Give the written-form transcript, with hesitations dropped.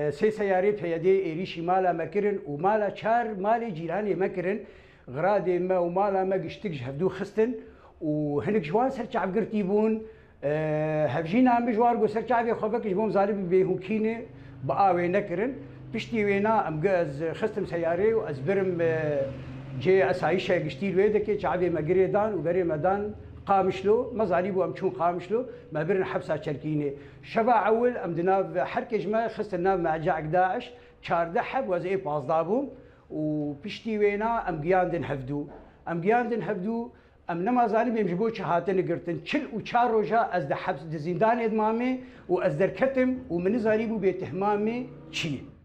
سي سياري بهيدي إيريشي مالا مكرن ومالا شار مالي جيراني مكرن غرادي ما ومالا ما قشتكش هفدو خستن وهنك جوان سرچعب قرتيبون هفجينا مجوار قو سرچعب يخوفك جبون ظالب بيهون كيني بقاوي نكرن بشتي وينا ام قاز خستم سياري وازبرم جي اسايشه قشتي ويدك شعبي مقريدان وبري مدان قامشلو مزاريبو ام شون قامشلو ما برن حبسه شركيني شبا اول ام دناف حركه جما خستنا مع جاك داعش شارده حب وزي بازدابو وبشتي وينا ام قياندن هفدو ام نمازاني بيمجبو شهاتن قرتن شل وشار روجا از د حبس د زندان ادمامي واز در كتم ومن زاريبو بيتهمامي شي